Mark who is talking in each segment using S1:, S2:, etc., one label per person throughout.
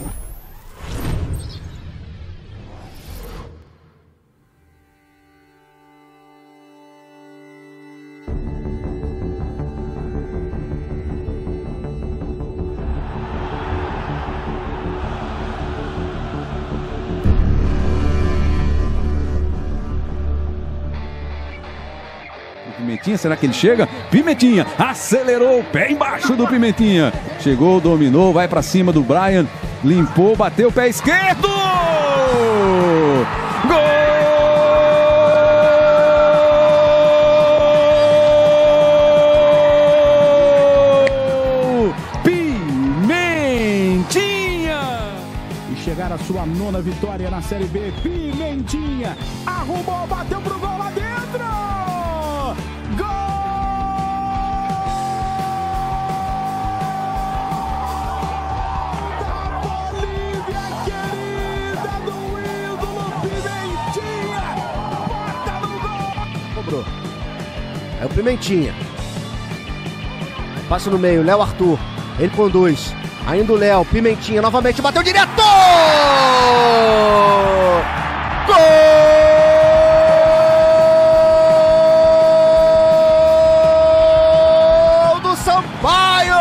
S1: Pimentinha, será que ele chega? Pimentinha, acelerou, pé embaixo do Pimentinha. Chegou, dominou, vai pra cima do Brian. Limpou, bateu, pé esquerdo! Gol! Pimentinha!
S2: E chegar a sua 9ª vitória na Série B. Pimentinha arrumou, bateu pro gol lá dentro! Gol! Da Bolívia querida, do ídolo Pimentinha! Bota no gol!
S3: Cobrou. É o Pimentinha. Passa no meio, Léo Arthur. Ele conduz. Ainda o Léo, Pimentinha novamente, bateu direto! Gol! Sampaio!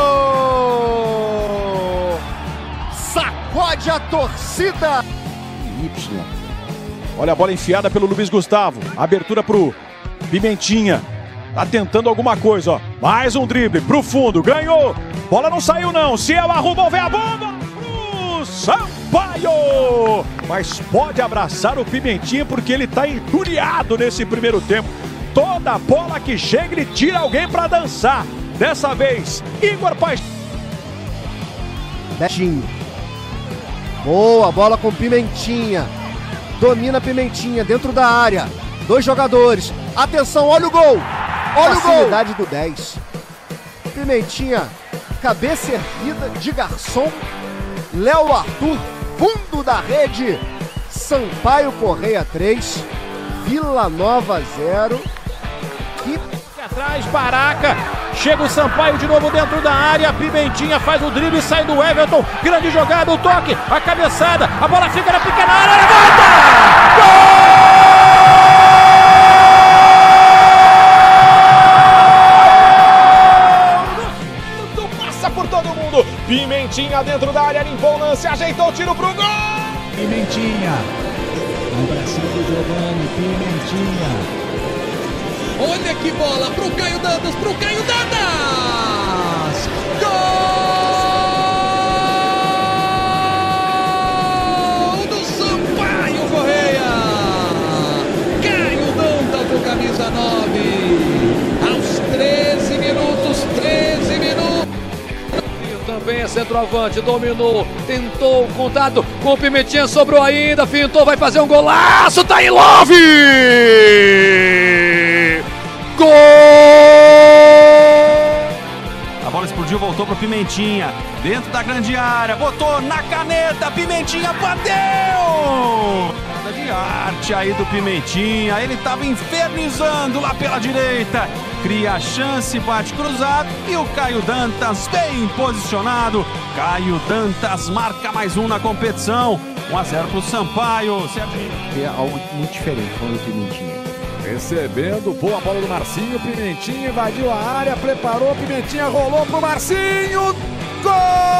S3: Sacode a torcida!
S4: Y. Olha a bola enfiada pelo Luiz Gustavo. Abertura pro Pimentinha. Tá tentando alguma coisa, ó. Mais um drible pro fundo. Ganhou. Bola não saiu não. Ciel arrumou, vem a bomba pro Sampaio. Mas pode abraçar o Pimentinha porque ele tá entulhado nesse primeiro tempo. Toda bola que chega ele tira alguém pra dançar. Dessa vez, Igor Paixão.
S3: Betinho. Boa bola com Pimentinha. Domina Pimentinha dentro da área. 2 jogadores. Atenção, olha o gol. Olha o gol. Facilidade do 10. Pimentinha, cabeça erguida de garçom. Léo Arthur, fundo da rede. Sampaio Correia 3. Vila Nova 0.
S5: Atrás, Baraca, chega o Sampaio de novo dentro da área, Pimentinha faz o drible, sai do Everton, grande jogada, o toque, a cabeçada, a bola fica na pequena área, levanta! Gol! Passa por todo mundo, Pimentinha dentro da área, limpou o lance, ajeitou o tiro pro gol!
S2: Pimentinha, vai pra cima do Giovanni, Pimentinha.
S6: Olha que bola pro Caio Dantas, pro Caio Dantas! Gol do Sampaio Correia! Caio Dantas do camisa 9. Aos 13 minutos, 13 minutos. Também é centroavante, dominou, tentou o contato com o Pimentinha, sobrou ainda, fintou, vai fazer um golaço, tá em love! Gol!
S1: A bola explodiu, voltou pro Pimentinha. Dentro da grande área, botou na caneta, Pimentinha bateu! Nada de arte aí do Pimentinha, ele tava infernizando lá pela direita. Cria a chance, bate cruzado e o Caio Dantas bem posicionado. Caio Dantas marca mais um na competição. 1-0 pro Sampaio.
S4: É algo muito diferente com o Pimentinha. Recebendo, boa bola do Marcinho, Pimentinha invadiu a área, preparou, Pimentinha rolou pro Marcinho, gol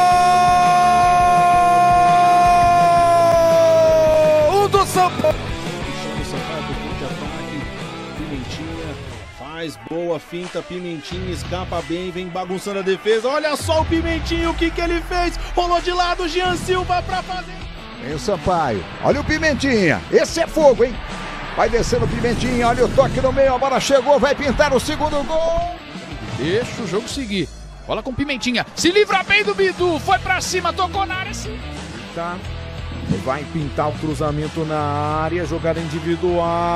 S4: do Sampaio!
S5: O Sampaio do contra-ataque, Pimentinha faz boa finta, Pimentinha escapa bem, vem bagunçando a defesa, olha só o Pimentinha, o que ele fez, rolou de lado, Jean Silva pra fazer.
S4: Vem o Sampaio, olha o Pimentinha, esse é fogo, hein? Vai descendo o Pimentinha, olha o toque no meio, a bola chegou, vai pintar o segundo gol.
S6: Deixa o jogo seguir. Bola com Pimentinha. Se livra bem do Bidu. Foi pra cima, tocou na área. Sim.
S4: Tá. Vai pintar o cruzamento na área, jogada individual.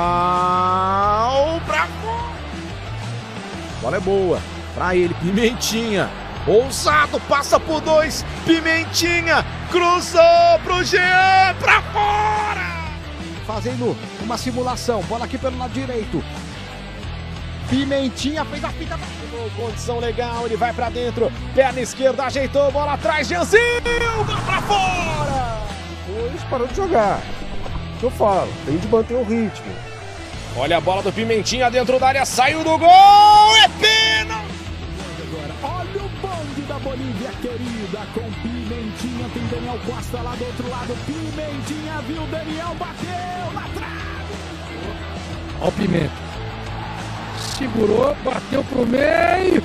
S4: Pra fora. Bola é boa. Pra ele, Pimentinha. Ousado, passa por 2. Pimentinha. Cruzou pro Jean. Pra fora.
S3: Fazendo uma simulação, bola aqui pelo lado direito. Pimentinha fez a fita.
S4: Condição legal, ele vai pra dentro. Perna esquerda, ajeitou, bola atrás, Janzinho, vai pra fora.
S7: Depois parou de jogar. O que eu falo, tem de manter o ritmo.
S4: Olha a bola do Pimentinha dentro da área, saiu do gol, é pênalti.
S2: Olha o bonde da Bolívia querida com Pimentinha, tem Daniel Costa lá do outro lado, Pimentinha viu Daniel, bateu na trave.
S6: Olha o Pimenta, segurou, bateu pro meio.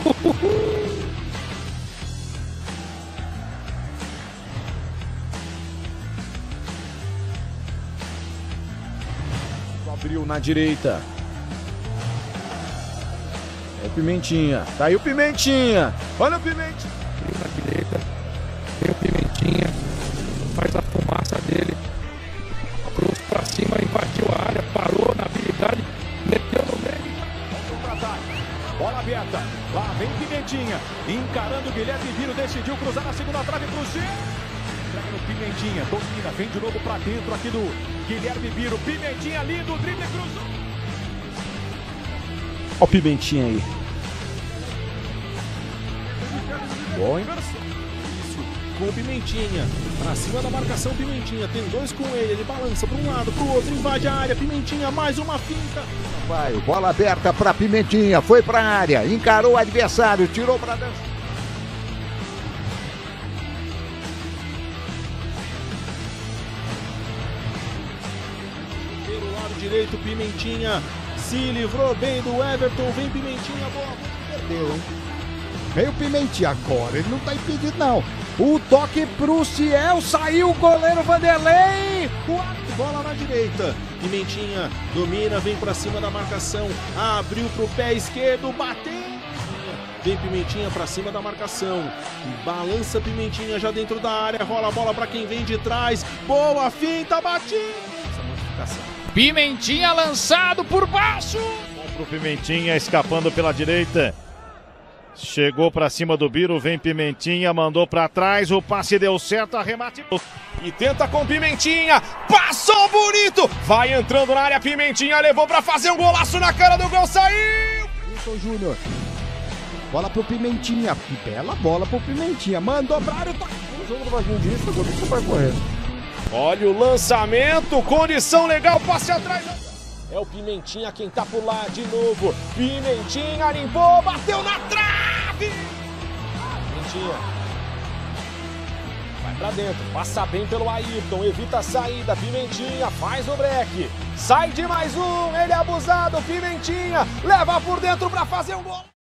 S4: Abriu na direita. É o Pimentinha. Tá aí o Pimentinha. Olha o Pimentinha.
S6: Abriu na direita. Vem o Pimentinha. Faz a fumaça dele. Trouxe pra cima, invadiu a área. Parou na habilidade. Meteu no meio.
S4: Bola aberta. Lá vem Pimentinha. Encarando o Guilherme Biro. Decidiu cruzar na segunda trave pro Gil. Entrega no Pimentinha. Domina. Vem de novo pra dentro aqui do Guilherme Biro. Pimentinha lindo. Drible cruzou.
S5: Olha o Pimentinha aí.
S4: Boa inversão.
S5: Isso, com o Pimentinha. Pra cima da marcação, Pimentinha. Tem dois com ele balança para um lado, pro outro, invade a área. Pimentinha, mais uma finta.
S7: Vai, bola aberta para Pimentinha, foi para a área, encarou o adversário, tirou para dentro.
S5: Pelo lado direito, Pimentinha se livrou bem do Everton. Vem Pimentinha, bola, perdeu, hein?
S3: Veio Pimentinha agora, ele não tá impedido não. O toque pro Ciel, saiu o goleiro Vanderlei.
S5: Bola na direita. Pimentinha domina, vem pra cima da marcação. Abriu pro pé esquerdo, bateu. Vem Pimentinha pra cima da marcação. Balança Pimentinha já dentro da área. Rola a bola pra quem vem de trás. Boa finta, batida. Essa modificação.
S6: Pimentinha lançado por baixo.
S8: Bom pro Pimentinha, escapando pela direita. Chegou pra cima do Biro, vem Pimentinha, mandou pra trás, o passe deu certo, arremate.
S4: E tenta com Pimentinha, passou bonito, vai entrando na área, Pimentinha levou pra fazer um golaço na cara do gol, saiu!
S3: Wilson Júnior, bola pro Pimentinha, bela bola pro Pimentinha, mandou pra área,
S7: O jogo do Vaguinho disso, agora você vai correr.
S4: Olha o lançamento, condição legal, passe atrás. É o Pimentinha quem tá por lá de novo, Pimentinha limpou, bateu na trave! Pimentinha vai pra dentro, passa bem pelo Ayrton, evita a saída, Pimentinha faz o break, sai de mais um, ele é abusado, Pimentinha leva por dentro pra fazer um gol.